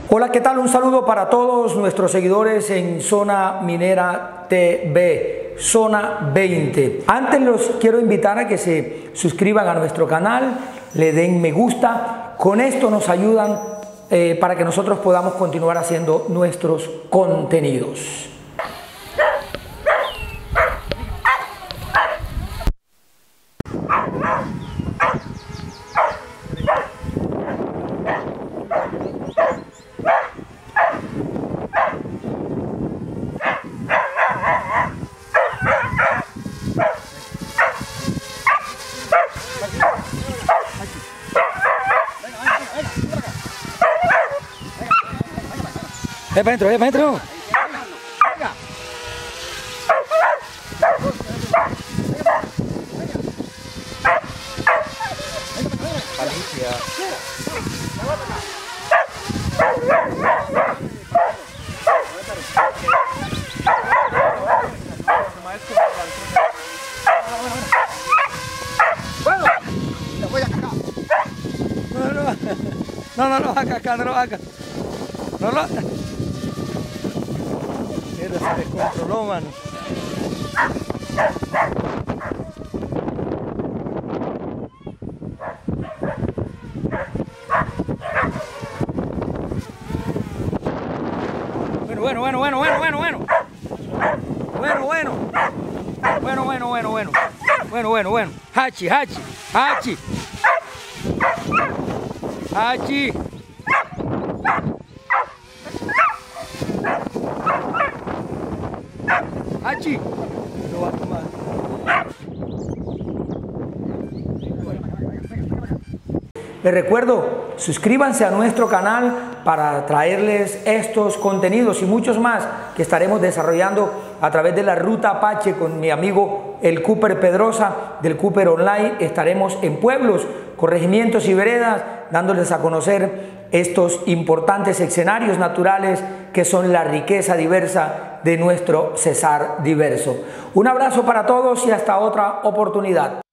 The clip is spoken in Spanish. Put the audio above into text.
Hola, ¿qué tal? Un saludo para todos nuestros seguidores en Zona Minera TV, Zona 20. Antes los quiero invitar a que se suscriban a nuestro canal, le den me gusta. Con esto nos ayudan para que nosotros podamos continuar haciendo nuestros contenidos. Para adentro, para adentro. Bueno, le voy a cagar. No lo haga acá, no lo haga. No lo haga. Mira, se descontroló, mano. Bueno. Hachi. Hachi. Lo va a tomar. Les recuerdo, suscríbanse a nuestro canal para traerles estos contenidos y muchos más que estaremos desarrollando a través de la Ruta Apache con mi amigo el Cooper Pedrosa del Cooper Online. Estaremos en pueblos, corregimientos y veredas dándoles a conocer estos importantes escenarios naturales que son la riqueza diversa de nuestro Cesar diverso. Un abrazo para todos y hasta otra oportunidad.